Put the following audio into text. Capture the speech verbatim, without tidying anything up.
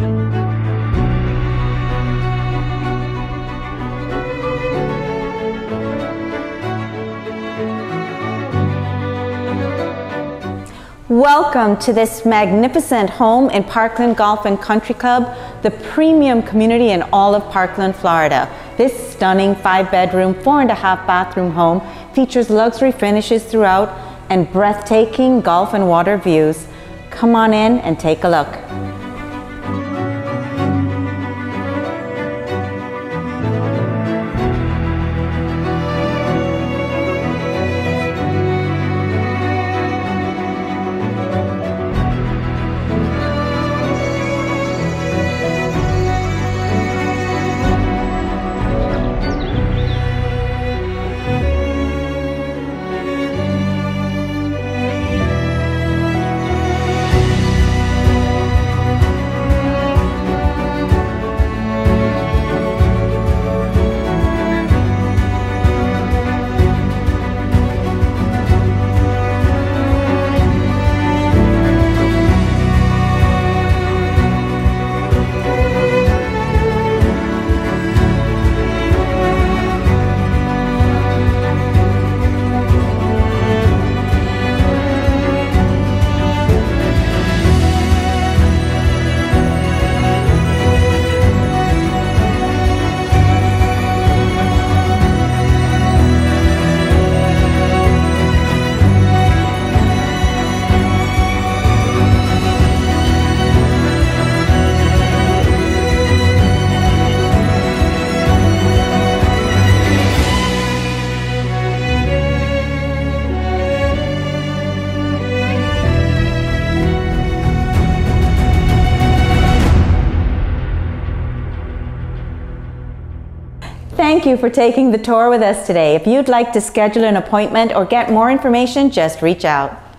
Welcome to this magnificent home in Parkland Golf and Country Club, the premium community in all of Parkland, Florida. This stunning five-bedroom, four and a half bathroom home features luxury finishes throughout and breathtaking golf and water views. Come on in and take a look. Thank you for taking the tour with us today. If you'd like to schedule an appointment or get more information, just reach out.